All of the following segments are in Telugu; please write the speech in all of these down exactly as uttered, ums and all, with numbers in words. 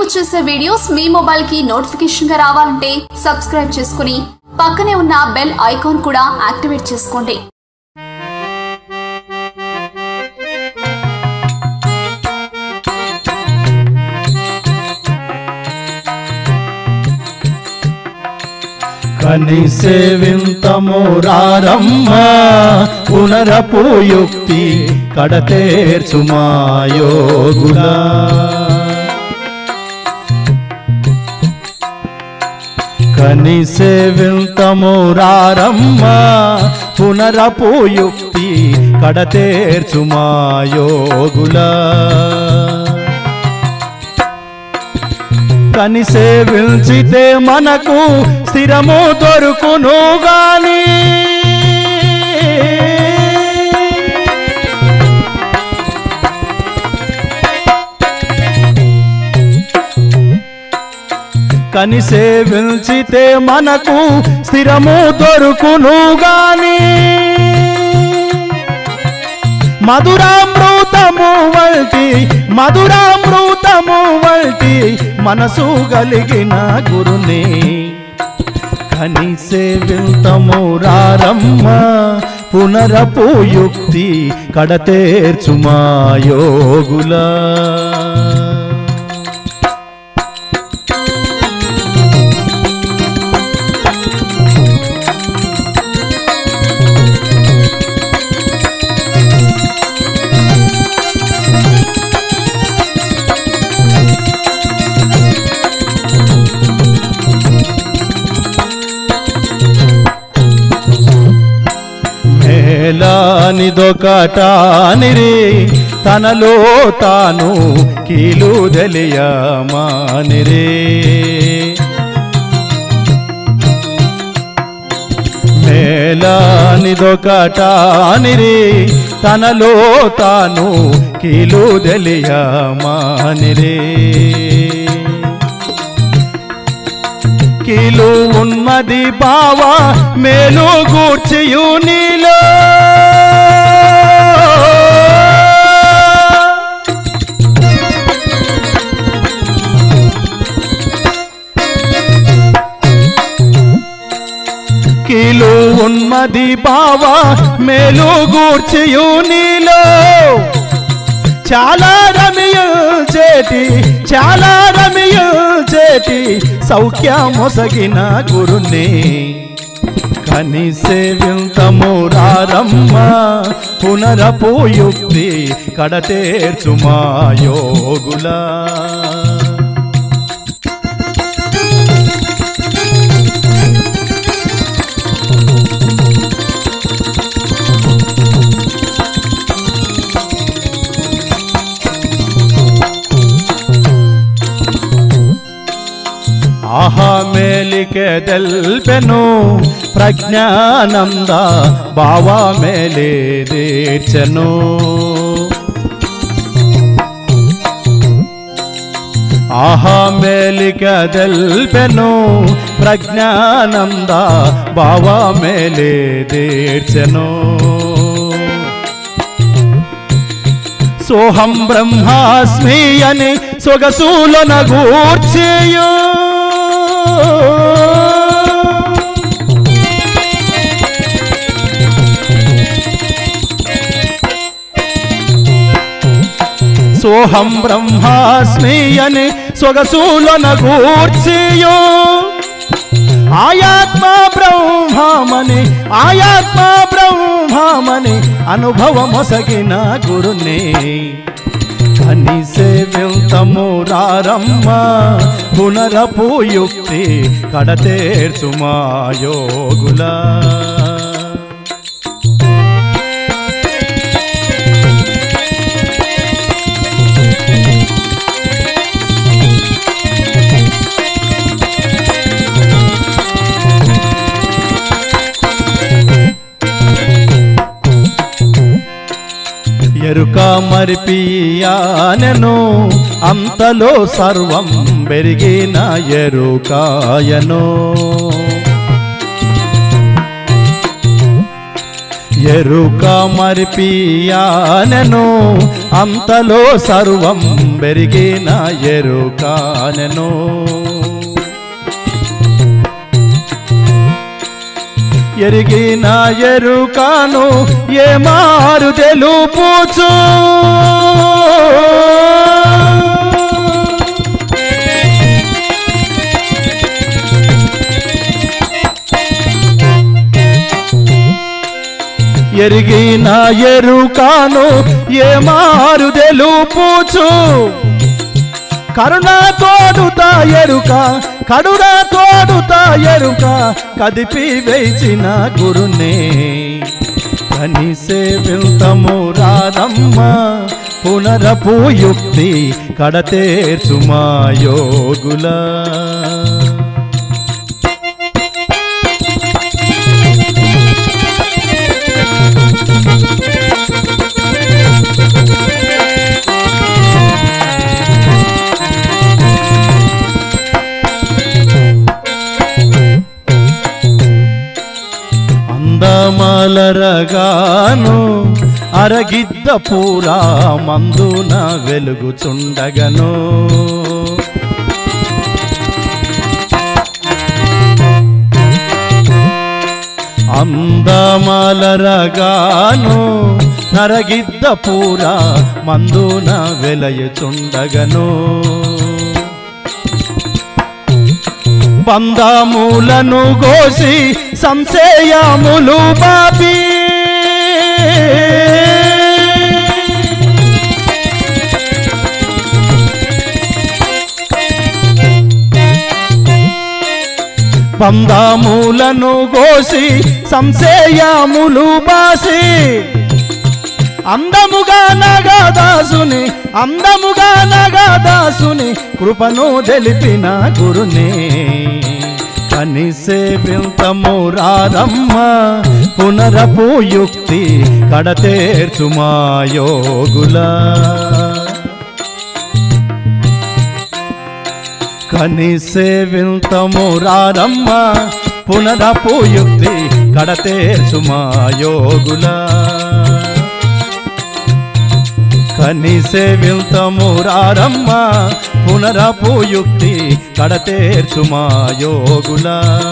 అప్లోడ్ చేసే వీడియోస్ మీ మొబైల్ కి నోటిఫికేషన్ గా రావాలంటే సబ్స్క్రైబ్ చేసుకుని పక్కనే ఉన్న బెల్ ఐకాన్ కూడా యాక్టివేట్ చేసుకోండి. కని సేవింతము రారమ్మ పునరపుయుక్తి కడతేర్చుమా యోగులా. కని సేవింతము రారమ్మ పునరపుయుక్తి కడతేర్చుమా యోగులా. కని సేవించితే మనకు స్థిరము దొరుకును గాని కని సేవించితే మనకు స్థిరము దొరుకును గాని మధురామృతము వంటి మధురామృతము వంటి మనసు కలిగిన గురుని కని సేవింతము రారమ్మ పునరపుయుక్తి కడతేర్చుమా యోగులా. మేలానిదొకటానిరి తనలో తాను కీలు తెలియమానిరే. మేలానిదొకటానిరి తనలో తాను కీలు తెలియమానిరే. కీలు ఉన్నది బావా మేలు గూర్చియు నీలో. కీలు ఉన్నది బావా మేలు గూర్చియు నీలో. చాలా రమియుచేటి చాలా రమియుచేటి సౌఖ్యమొసగిన గురుని కని సేవింతము రారమ్మ పునరపుయుక్తి కడతేర్చుమా యోగులా. ఆహా మేలికే తెల్పెను ప్రజ్ఞానంద బావా మేలే తీర్చెను. ఆహా మేలికే తెల్పెను ప్రజ్ఞానంద బావా మేలే తీర్చెను. సోహం బ్రహ్మాస్మి అని సొగసులన గూర్చియు సోహం బ్రహ్మాస్మి అని సొగసులన గూర్చియు ఆయాత్మ బ్రహ్మమని ఆయాత్మ బ్రహ్మమని అనుభవమొసగిన గురుని కని సేవింతము రారమ్మ పునరపుయుక్తి కడతేర్చుమా యోగులా. ఎరుక మరిపియానెను అంతలో సర్వం పెరిగిన ఎరుకాయను. ఎరుక మరిపియానెను అంతలో సర్వం బెరిగిన ఎరుకానెను ఎరిగిన ఎరుకాను ఏ మారు తెలుపుచు ఎరిగిన ఎరుకాను ఏ మారు తెలుపుచు కరుణ తోడుతా ఎరుక కడుర తోడుతా ఎరుక కదిపి వేచిన గురునే కనిసే వెళ్తము రారమ్మ పునరపు యుక్తి కడతేర్చుమా యోగుల అందమలరగాను అరగిద్ద పూరా మందున వెలుగుచుండగను అందమలరగాను నరగిద్ద పూరా మందున వెలయుచుండగను బంధములను గోసి సంశయములు బాపి బంధములను గోసి సంశయములు బాసి అందముగా నగదాసుని అందముగా నగదాసుని కృపను తెలిపిన గురునే కనిసే వెళ్తము రారమ్మ పునరపు యుక్తి కడతేర్చుమా యోగుల కనిసే వెళ్తము రారమ్మ పునరపు యుక్తి కడతేర్చుమా యోగుల కనిసే వెళ్తము రారమ్మ పునరపు యుక్తి కడతేర్చుమా యోగుల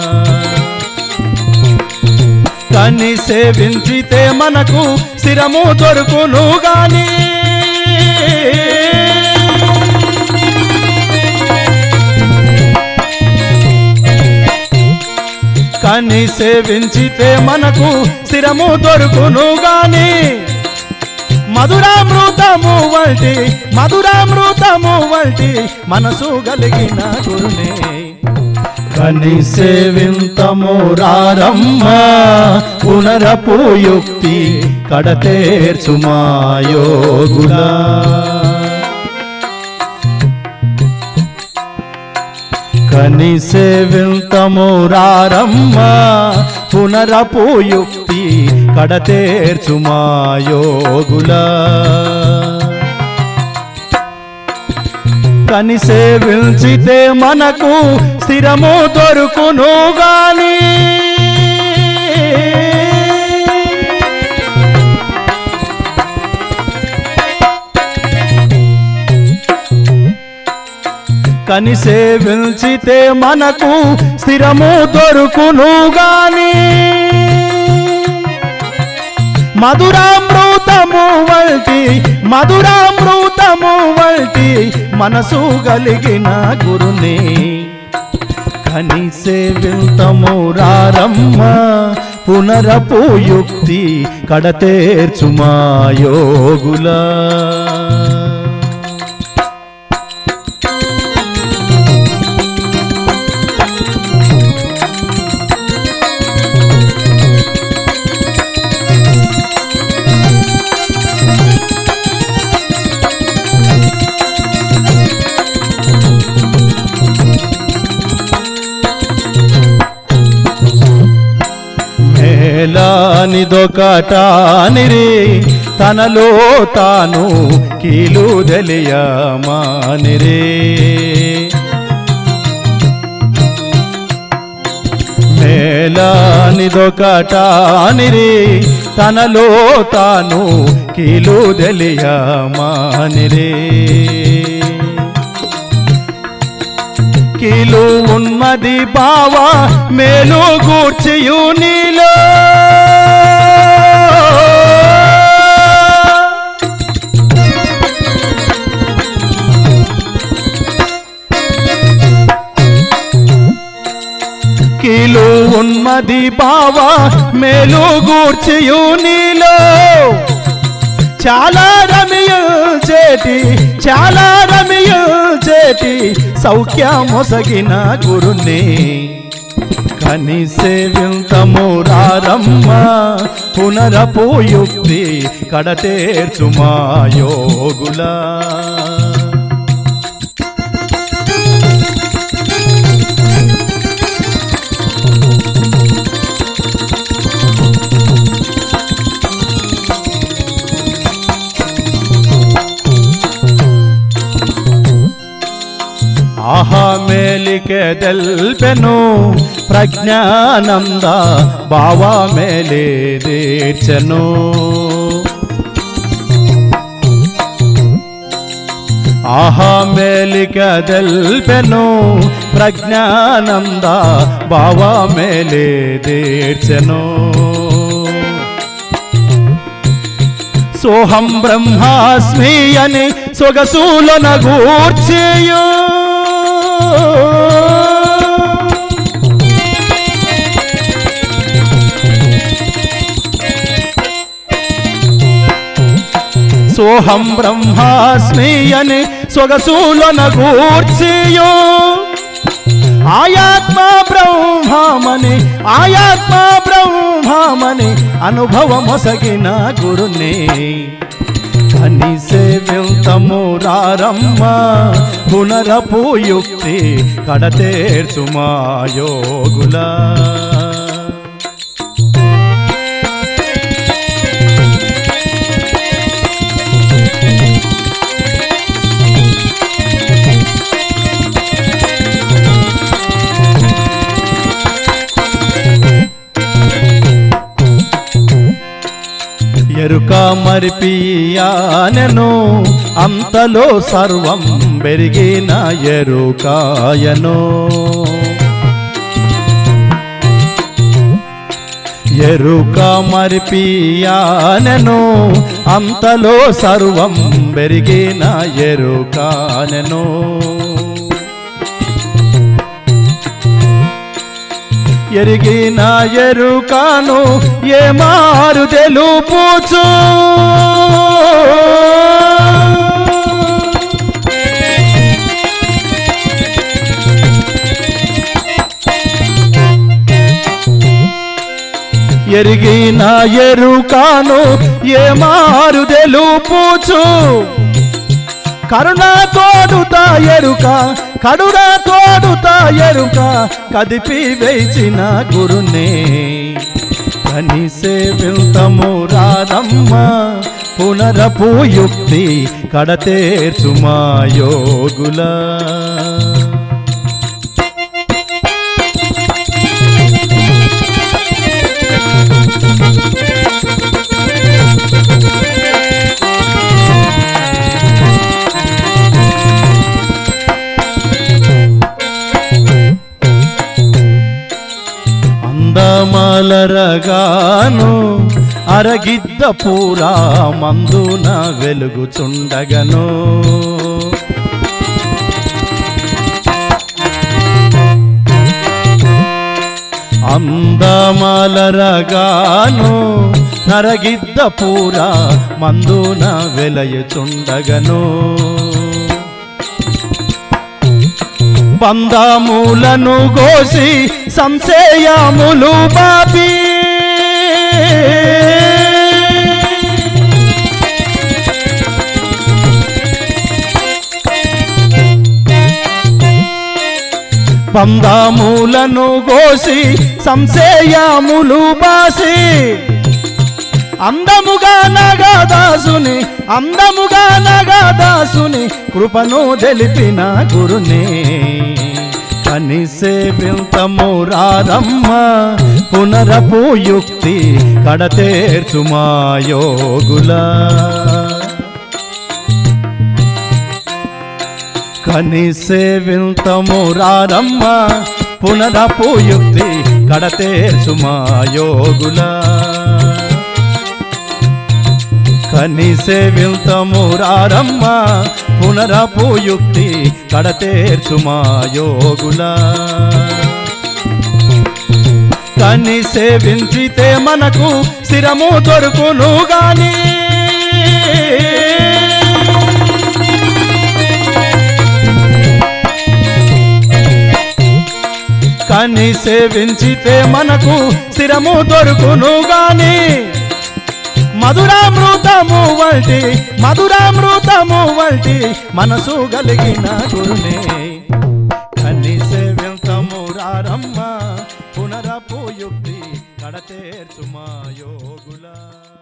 కనిసే వించితే మనకు స్థిరము దొరుకును గాని కనిసే వించితే మనకు స్థిరము దొరుకును గాని మధురామృతము వంటి మధురామృతము వంటి మనసు కలిగిన గురునే కనిసే వింతము రారమ్మ పునరపు యుక్తి కడతేర్చుమా యోగుల కనిసే వింతము రారమ్మ పునరపు యుక్తి కడతేర్చుమా యోగుల కనిసే విల్చితే మనకు స్థిరము దొరుకును గాని కనిసే విల్చితే మనకు స్థిరము దొరుకును గాని మధురామృతము వంటి మధురామృతము వంటి మనసు కలిగిన గురునే కనిసే వింతము రారమ్మ పునరపు యుక్తి కడతేర్చుమా యోగుల మేలానిదొకటానిరి తనలో తాను కీలు తెలియమానిరే కానిదొకటానిరి తనలో తాను కీలు తెలియమానిరి కీలు ఉన్నది బావా మేలు గూర్చియు నీలో కీలు ఉన్నది బావా మేలు గూర్చియు నీలో చాలా రమియుచేటి చాలా రమియుచేటి సౌఖ్యమొసగిన గురుని కని సేవింతము రారమ్మ పునరపుయుక్తి కడతేర్చుమా యోగులా ఆహా మేలికే తెల్పెను ప్రజ్ఞానంద బావా మేలే తీర్చెను ఆహా మేలికే తెల్పెను ప్రజ్ఞానంద బావా మేలే తీర్చెను సోహం బ్రహ్మాస్మి అని సొగసులను గూర్చియు సోహం బ్రహ్మాస్మి అని సొగసులను గూర్చియు ఆయాత్మ బ్రహ్మమని ఆయాత్మ బ్రహ్మమని అనుభవమొసగిన గురుని కని సేవింతము రారమ్మ పునరపుయుక్తి కడతేర్చుమా యోగులా ఎరుక మరిపియానెను అంతలో సర్వం బెరిగిన ఎరుకాయను ఎరుక మరిపియానెను అంతలో సర్వం బెరిగిన ఎరుకానెను ఎరిగిన ఎరుకాను ఏ మారు తెలుపుచు ఎరిగిన ఎరుకాను ఏ మారు తెలుపుచు కరుణ తోడుతా ఎరుక కడున తోడుతా ఎరుక కదిపి వేచిన గురునే కని సేవింతము రారమ్మ పునరపుయుక్తి కడతేర్చుమా యోగులా అందమలరగాను అరగిద్ద పూరా మందున వెలుగుచుండగను అందమలరగాను నరగిద్ద పూరా మందున వెలయుచుండగను బంధములను గోసి సంశయములు బాపి బంధములను గోసి సంశయములు బాసి అందముగా నగదాసుని అందముగా నగదాసుని కృపను తెలిపిన గురునే కని సేవింతము రారమ్మ పునరపు యుక్తి కడతేర్చుమా యోగుల కని సేవింతము రారమ్మ పునరపు యుక్తి కడతేర్చుమా యోగుల కని సేవింతము రారమ్మ పునరపు యుక్తి కడతేర్చుమా యోగుల కని సేవించితే మనకు స్థిరము దొరుకును గాని కని సేవించితే మనకు స్థిరము దొరుకును గాని మధురామృతము వంటి మధురామృతము వంటి మనసు కలిగిన గురునే కని సేవింతము రారమ్మ పునరపు యుక్తి కడతేర్చుమా యోగుల